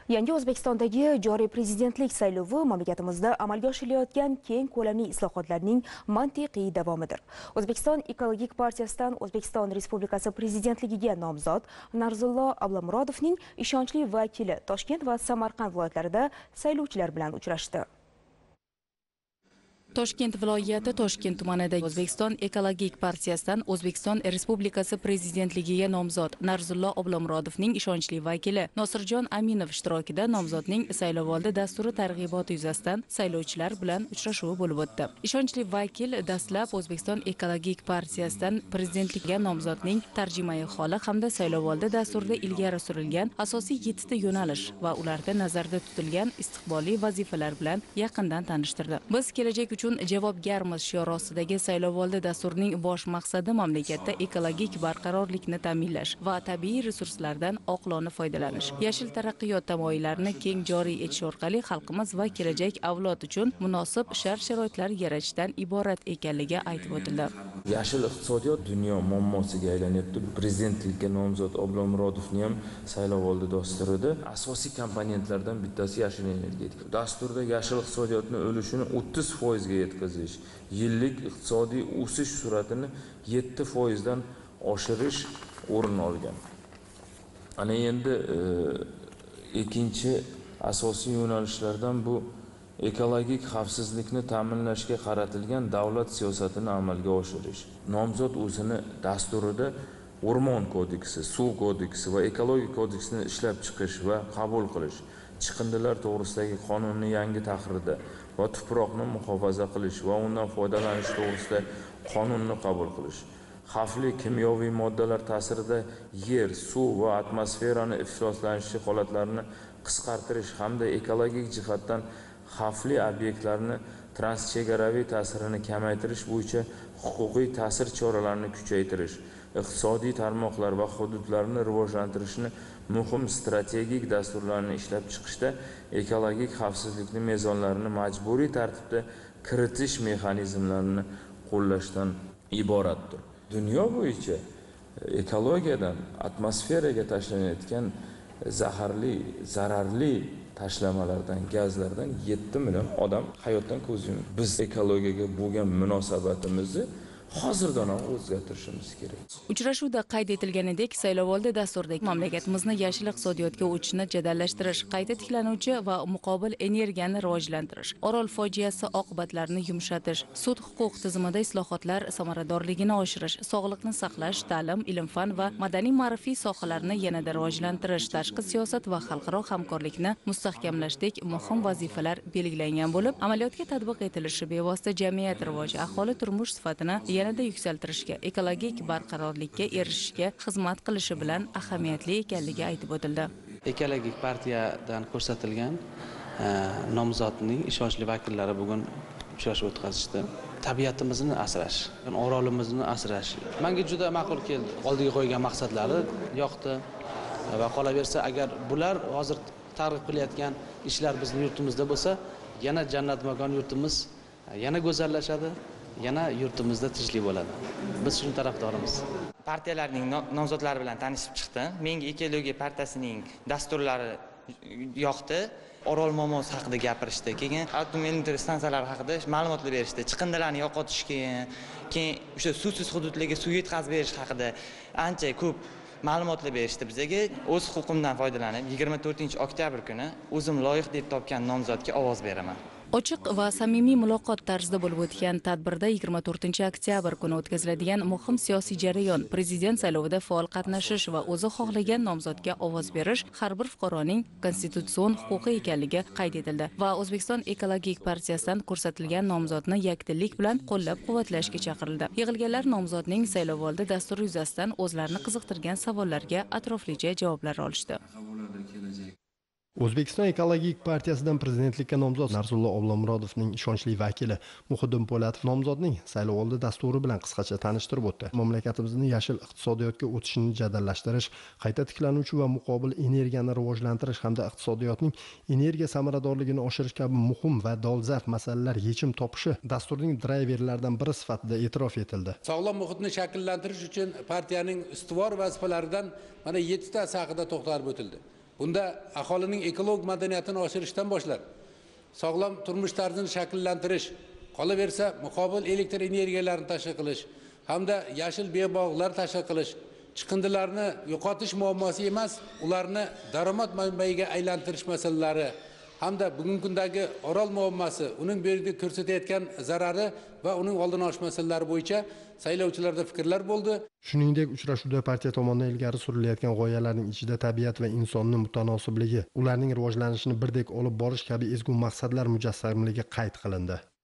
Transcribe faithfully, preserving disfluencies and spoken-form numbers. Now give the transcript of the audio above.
Yangi O'zbekistondagi joriy prezidentlik saylovi mamlakatimizda amalga oshirilayotgan keng ko'lamli islohotlarning mantiqiy davomidir. O'zbekiston ekologik partiyasidan O'zbekiston Respublikasi prezidentligiga nomzod Narzullo Ablamurodovning ishonchli vakili Toshkent va Samarqand viloyatlarida saylovchilar bilan uchrashdi. Toshkent viloyati Toshkent tumanida O'zbekiston ekologik partiyasidan O'zbekiston Respublikasi prezidentligiga nomzod Narzullo Ablamurodovning ishonchli vakili Nosirjon Aminov ishtirokida nomzodning saylovoldi dasturi targ'iboti yuzasidan saylovchilar bilan uchrashuvi bo'lib o'tdi. Ishonchli vakil dastlab O'zbekiston ekologik partiyasidan prezidentlikka nomzodning tarjimai holi hamda saylovoldi dasturida ilgari surilgan asosiy yettita yo'nalish va ularda nazarda tutilgan istiqbolli vazifalar bilan yaqindan tanishtirdi. Biz kelajak uchun javobgarmiz shiori ostidagi saylovoldi dasturining bosh maqsadi mamlakatda ekologik barqarorlikni ta'minlash va tabiiy resurslardan oqilona foydalanish, yashil taraqqiyot tamoyillarini keng joriy etish orqali xalqimiz va kelajak avlod uchun munosib shart-sharoitlar yaratishdan iborat ekanligi aytib o'tildi. Yashil iqtisodiyot dunyo muammosiga aylanyapti. Prezidentlikka nomzod Ablamurodovning ham saylovoldi dasturida asosiy komponentlardan bittasi yashil energetika. Dasturda yashil iqtisodiyotni o'lishini o'ttiz foizga yetkazish, yillik iqtisodiy o'sish sur'atini yetti foizdan oshirish o'rin olgan. Ana endi e, ikkinchi asosiy yo'nalishlardan bu ekologik xavfsizlikni ta'minlashga qaratilgan davlat siyosatini amalga oshirish. Nomzod o'zini dasturida O'rmon kodeksi, Suv kodeksi va Ekologiya kodeksini ishlab chiqish va qabul qilish, chiqindilar to'g'risidagi qonunni yangi tahrirda va tuproqni muhofaza qilish va undan foydalanish to'g'risida qonunni qabul qilish, xavfli kimyoviy moddalar ta'sirida yer, suv va atmosferani ifloslanishi holatlarini qisqartirish hamda ekologik jihatdan xavfli obyektlarni transchegaraviy ta'sirini kamaytirish bo'yicha huquqiy ta'sir choralarini kuchaytirish, iqtisodiy tarmoqlar va hududlarni rivojlantirishni muhim strategik dasturlarni ishlab chiqishda ekologik xavfsizlikni mezonlarini majburiy tartibda kiritish mexanizmlarini qo'llashdan iboratdir. Dunyo bo'yicha ekologiyadan atmosferaga tashlanayotgan zaharli, zararli tashlamalardan, gazlardan yetti million odam hayotdan ko'z yumdi. Biz ekologiyaga bo'lgan munosabatimizni hozirdan o'zgartirishimiz kerak. Uchrashuvda qayd etilganidek, saylovoldi dasturidagi mamlakatimizni yashil iqtisodiyotga o'tishni jadallashtirish, qayta tiklanuvchi va muqobil energiyani rivojlantirish, Orol fojiasi oqibatlarini yumshatish, sud huquq tizimida islohotlar samaradorligini oshirish, sog'liqni saqlash, ta'lim, ilm-fan va madaniy-ma'rifiy sohalarni yanada rivojlantirish, tashqi siyosat va xalqaro hamkorlikni mustahkamlashdek muhim vazifalar belgilangan bo'lib, amaliyotga tatbiq etilishi bevosita jamiyat rivoji, aholi turmush sifatini yanada yuksaltirishga, ekologik barqarorlikka erishishga xizmat qilishi bilan ahamiyatli ekanligi aytib o'tildi. Ekologik partiyadan ko'rsatilgan e, nomzodning ishonchli vakillari bugun uchrashuv o'tkazishdi. Tabiatimizni asrash, orolimizni asrash menga juda ma'qul keldi. Oldiga qo'ygan maqsadlari yoqdi va qolaversa, agar bular hozir targ'ib qilayotgan ishlar bizning yurtimizda bo'lsa, yana jannat makon yurtimiz yana go'zallashadi. Yana yurtimizda tinchlik bo'ladi. Biz shuni tarafdorimiz. Partiyalarning nomzodlari bilan tanishib chiqdi. Menga ekologiya partiyasining dasturlari yoqdi. Orol muammosi haqida gapirishdi. Keyin atom elektr stansiyalari haqida ma'lumotlar berishdi. Chiqindilarni yo'qotish, keyin keyin o'sha suvsiz hududlarga suv yetkazib berish haqida ancha ko'p ma'lumotlar berishdi bizga. O'z huquqimdan foydalanib yigirma to'rtinchi oktyabr kuni o'zim loyiq deb topgan nomzodga ovoz beraman. Ochiq va samimiy muloqot tarzida bo'lib o'tgan tadbirda yigirma to'rtinchi oktyabr kuni o'tkaziladigan muhim siyosiy jarayon, prezident saylovida faol qatnashish va o'zi xohlagan nomzodga ovoz berish har bir fuqaroning konstitutsion huquqi ekanligi qayd etildi va O'zbekiston ekologik partiyasidan ko'rsatilgan nomzodni yakdillik bilan qo'llab-quvvatlashga chaqirildi. Yig'ilganlar nomzodning saylovoldi dasturi yuzasidan o'zlarini qiziqtirgan savollarga atroflicha javoblar olishdi. O'zbekiston ekologik partiyasidan prezidentlikka nomzod Narzullo Ablamurodovning ishonchli vakili Muhiddin Po'latov nomzodning saylovoldi dasturi bilan qisqacha tanishtirib o'tdi. Mamlakatimizni yashil iqtisodiyotga o'tishini jadallashtirish, qayta tiklanuvchi va muqobil energiyani rivojlantirish hamda iqtisodiyotning energiya samaradorligini oshirish kabi muhim va dolzarb masalalar yechim topishi dasturning drayverlaridan biri sifatida e'tirof etildi. Sog'lom muhitni shakllantirish uchun partiyaning ustuvor vazifalaridan mana yettitasi haqida to'xtalib o'tildi. Bunda aholining ekologik madaniyatini oshirishdan boshlab sog'lom turmush tarzini shakllantirish, qolaversa muqobil elektr energiyalarini tashkil qilish hamda yashil bebog'lar tashkil qilish, chiqindilarni yo'qotish muammosi emas, ularni daromad manbaiga aylantirish masalalari hamda bugungi kundagi Orol muammosi, uning bu yerga ko'rsatayotgan zarari va uning oldini olish masalalari bo'yicha saylovchilarda fikrlar bo'ldi. Shuningdek, uchrashuvda partiya tomonidan ilgari surilayotgan g'oyalarning ichida tabiat va insonning mutanosibligi, ularning rivojlanishini birdek olib borish kabi ezgu maqsadlar mujassamligi qayd qilindi.